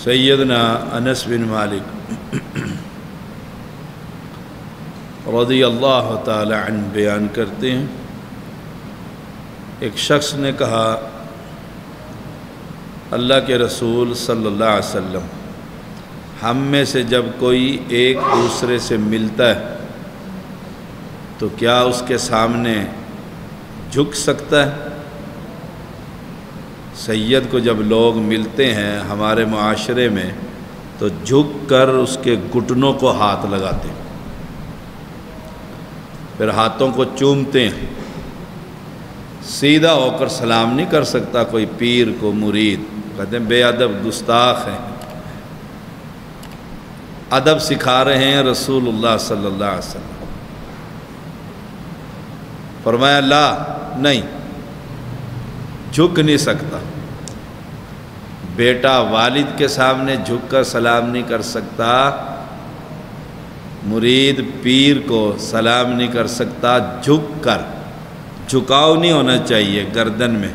سیدنا انس بن مالک رضی اللہ تعالی عنہ بیان کرتے ہیں، ایک شخص نے کہا اللہ کے رسول صلی اللہ علیہ وسلم، ہم میں سے جب کوئی ایک دوسرے سے ملتا ہے تو کیا اس کے سامنے جھک سکتا ہے؟ سید کو جب لوگ ملتے ہیں ہمارے معاشرے میں تو جھک کر اس کے گھٹنوں کو ہاتھ لگاتے ہیں، پھر ہاتھوں کو چومتے ہیں۔ سیدھا ہو کر سلام نہیں کر سکتا کوئی پیر کو مرید، کہتے ہیں بے ادب گستاخ ہیں۔ ادب سکھا رہے ہیں رسول اللہ صلی اللہ علیہ وسلم۔ فرمایا لا، نہیں، جھک نہیں سکتا۔ بیٹا والد کے سامنے جھک کر سلام نہیں کر سکتا، مرید پیر کو سلام نہیں کر سکتا جھک کر۔ جھکاؤ نہیں ہونا چاہیے گردن میں۔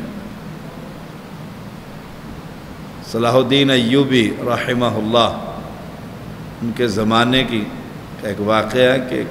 صلاح الدین ایوبی رحمہ اللہ، ان کے زمانے کی ایک واقعہ ہے کہ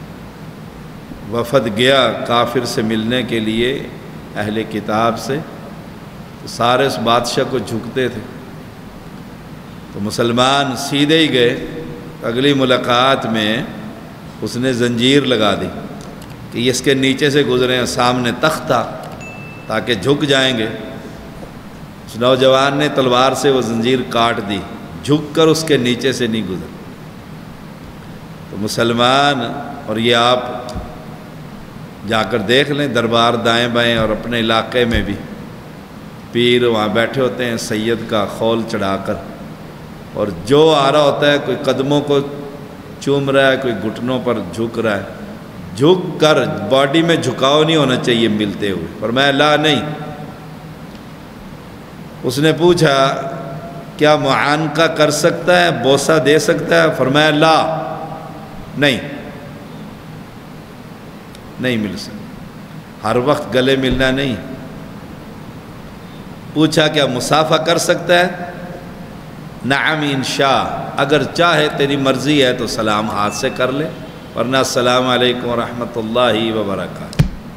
وفد گیا کافر سے ملنے کے لیے اہل کتاب سے، تو سارے اس بادشاہ کو جھکتے تھے، تو مسلمان سیدھے ہی گئے۔ اگلی ملاقات میں اس نے زنجیر لگا دی کہ اس کے نیچے سے گزرے، سامنے تخت تھا تاکہ جھک جائیں گے۔ اس نوجوان نے تلوار سے وہ زنجیر کاٹ دی، جھک کر اس کے نیچے سے نہیں گزر۔ تو مسلمان، اور یہ آپ جا کر دیکھ لیں دربار دائیں بائیں اور اپنے علاقے میں بھی پیر وہاں بیٹھے ہوتے ہیں سید کا خول چڑھا کر، اور جو آ رہا ہوتا ہے کوئی قدموں کو چوم رہا ہے، کوئی گھٹنوں پر جھک رہا ہے۔ جھک کر، باڈی میں جھکاؤ نہیں ہونا چاہیے ملتے ہوئے۔ فرمایا لا، نہیں۔ اس نے پوچھا کیا معانقہ کر سکتا ہے، بوسہ دے سکتا ہے؟ فرمایا لا، نہیں مل سکتا، ہر وقت گلے ملنا نہیں۔ پوچھا کیا مصافحہ کر سکتا ہے؟ نعم انشاء، اگر چاہے تیری مرضی ہے تو سلام ہاتھ سے کر لے، ورنہ السلام علیکم ورحمۃ اللہ وبرکاتہ۔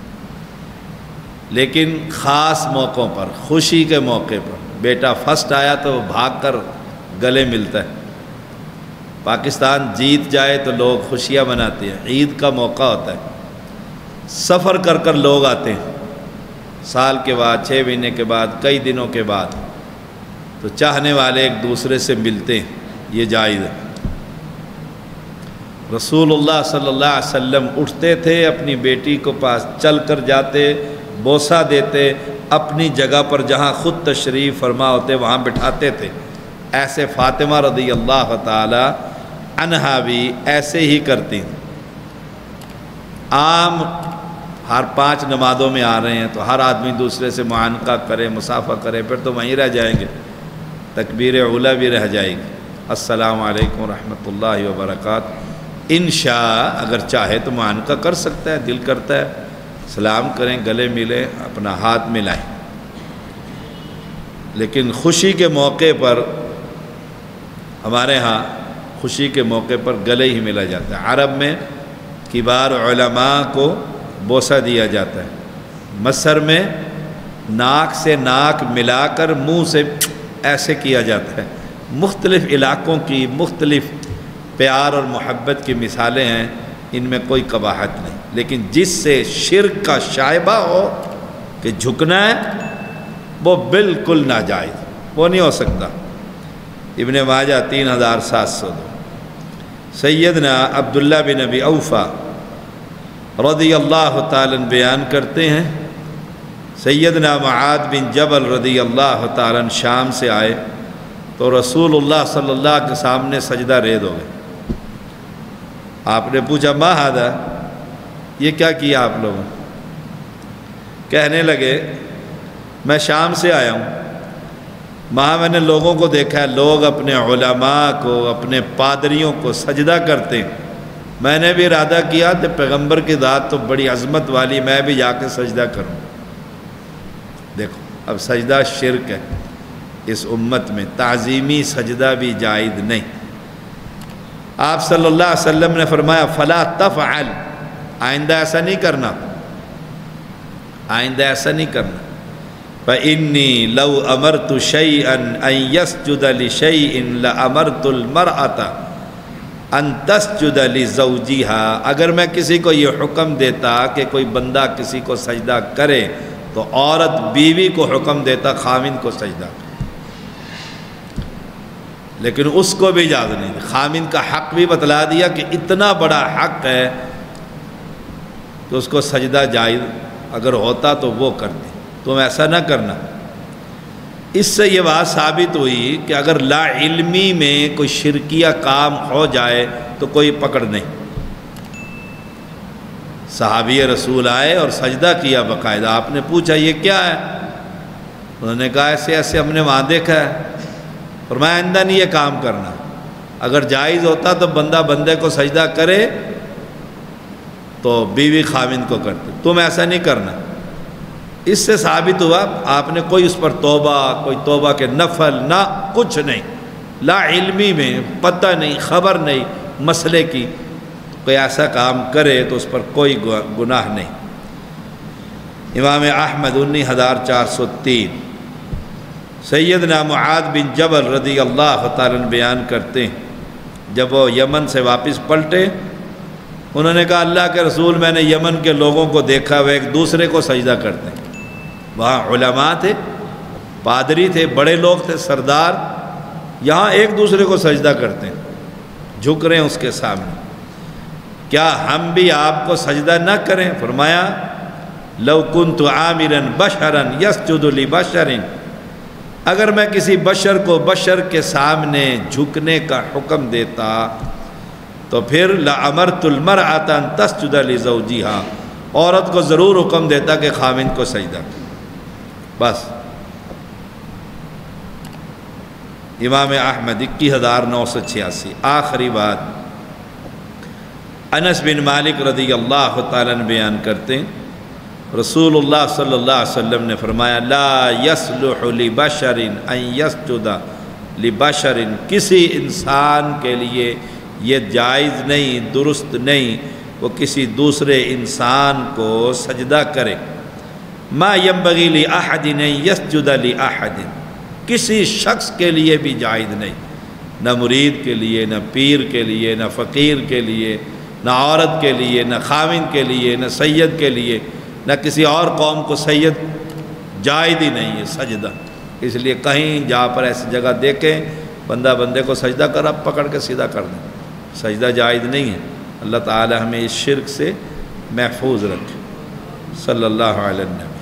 لیکن خاص موقعوں پر، خوشی کے موقع پر، بیٹا فرسٹ آیا تو بھاگ کر گلے ملتا ہے۔ پاکستان جیت جائے تو لوگ خوشیاں مناتے ہیں، عید کا موقع ہوتا ہے، سفر کر کر لوگ آتے ہیں، سال کے بعد، 6 مہینے کے بعد، کئی دنوں کے بعد، تو چاہنے والے ایک دوسرے سے ملتے ہیں، یہ جائز ہے۔ رسول اللہ صلی اللہ علیہ وسلم اٹھتے تھے، اپنی بیٹی کو پاس چل کر جاتے، بوسہ دیتے، اپنی جگہ پر جہاں خود تشریف فرما ہوتے وہاں بٹھاتے تھے۔ ایسے فاطمہ رضی اللہ تعالی عنہا بھی ایسے ہی کرتی تھیں۔ عام ہر 5 نمازوں میں آ رہے ہیں تو ہر آدمی دوسرے سے معانقہ کرے، مصافحہ کرے، پھر تو وہیں رہ جائیں گے، تکبیر اولیٰ بھی رہ جائے گی۔ السلام علیکم ورحمۃ اللہ وبرکاتہ۔ انشاء اگر چاہے تو معانقہ کر سکتا ہے، دل کرتا ہے سلام کریں، گلے ملیں، اپنا ہاتھ ملائیں۔ لیکن خوشی کے موقع پر، ہمارے ہاں خوشی کے موقع پر گلے ہی ملا جاتا ہے۔ عرب میں کبار علماء کو بوسہ دیا جاتا ہے۔ مصر میں ناک سے ناک ملا کر منہ سے ایسے کیا جاتا ہے۔ مختلف علاقوں کی مختلف پیار اور محبت کی مثالیں ہیں، ان میں کوئی قباحت نہیں، لیکن جس سے شرک کا شائبہ ہو کہ جھکنا ہے وہ بالکل ناجائز، وہ نہیں ہو سکتا۔ ابن ماجہ 3702۔ سیدنا عبداللہ بن ابی اوفا رضی اللہ تعالیٰ بیان کرتے ہیں، سیدنا معاذ بن جبل رضی اللہ تعالیٰ شام سے آئے تو رسول اللہ صلی اللہ علیہ وسلم کے سامنے سجدہ ریز ہو گئے۔ آپ نے پوچھا ما ھذا، یہ کیا کیا آپ لوگوں؟ کہنے لگے میں شام سے آیا ہوں، وہاں میں نے لوگوں کو دیکھا ہے، لوگ اپنے علماء کو، اپنے پادریوں کو سجدہ کرتے ہیں، میں نے بھی ارادہ کیا کہ پیغمبر کی ذات تو بڑی عظمت والی، میں بھی جا کے سجدہ کروں۔ دیکھو اب سجدہ شرک ہے، اس امت میں تعظیمی سجدہ بھی جائز نہیں۔ آپ صلی اللہ علیہ وسلم نے فرمایا فلا تفعل، آئندہ ایسا نہیں کرنا، آئندہ ایسا نہیں کرنا۔ فإنی لو امرت شیئا ان یسجد لشیء لامرت المرأة ان تسجد لزوجها، اگر میں کسی کو یہ حکم دیتا کہ کوئی بندہ کسی کو سجدہ کرے تو عورت بیوی کو حکم دیتا خاوند کو سجدہ کرے، لیکن اس کو بھی اجازت نہیں، خاوند کا حق بھی بتلا دیا کہ اتنا بڑا حق ہے کہ اس کو سجدہ جائز اگر ہوتا تو وہ کرتے، تم ایسا نہ کرنا۔ اس سے یہ بات ثابت ہوئی کہ اگر لا علمی میں کوئی شرکیہ کام ہو جائے تو کوئی پکڑ نہیں۔ صحابی رسول آئے اور سجدہ کیا باقاعدہ، آپ نے پوچھا یہ کیا ہے؟ انہوں نے کہا ایسے ایسے ہم نے وہاں دیکھا ہے۔ فرمایا آئندہ نہیں یہ کام کرنا، اگر جائز ہوتا تو بندہ بندے کو سجدہ کرے تو بیوی خاوند کو کرتے، تم ایسا نہیں کرنا۔ اس سے ثابت ہوا آپ نے کوئی اس پر توبہ، کوئی توبہ کے نفل نہ، کچھ نہیں، لا علمی میں پتہ نہیں، خبر نہیں مسئلے کی، کوئی ایسا کام کرے تو اس پر کوئی گناہ نہیں۔ امام احمد 19403 سیدنا معاذ بن جبل رضی اللہ تعالیٰ عنہ بیان کرتے ہیں جب وہ یمن سے واپس پلٹے، انہوں نے کہا اللہ کے رسول میں نے یمن کے لوگوں کو دیکھا وہ ایک دوسرے کو سجدہ کرتے ہیں، وہاں علماء تھے، پادری تھے، بڑے لوگ تھے، سردار، یہاں ایک دوسرے کو سجدہ کرتے ہیں، جھک رہے ہیں اس کے سامنے، کیا ہم بھی آپ کو سجدہ نہ کریں؟ فرمایا لو کنت عامرا بشرا یسجد لبشر، اگر میں کسی بشر کو بشر کے سامنے جھکنے کا حکم دیتا تو پھر لامرت المرأة ان تسجد لزوجها، عورت کو ضرور حکم دیتا کہ خاوند کو سجدہ کرے۔ بس امام احمد 21986۔ آخری بات، انس بن مالک رضی اللہ تعالیٰ عنہ بیان کرتے ہیں رسول اللہ صلی اللہ علیہ وسلم نے فرمایا لا یصلح لبشر ان یسجد لبشر، کسی انسان کے لیے یہ جائز نہیں، درست نہیں وہ کسی دوسرے انسان کو سجدہ کرے، ما ینبغی لأحد ان یسجد لأحد، کسی شخص کے لیے بھی جائز نہیں، نہ مرید کے لیے، نہ پیر کے لیے، نہ فقیر کے لیے، نہ عورت کے لیے، نہ خاوند کے لیے، نہ سید کے لیے، نہ کسی اور قوم کو سید جائز ہی نہیں ہے سجدہ۔ اس لیے کہیں جہاں پر ایسی جگہ دیکھیں بندہ بندے کو سجدہ کر، اب پکڑ کے سیدھا کر دیں، سجدہ جائز نہیں ہے۔ اللہ تعالی ہمیں اس شرک سے محفوظ رکھے۔ صلی اللہ علیہ وسلم۔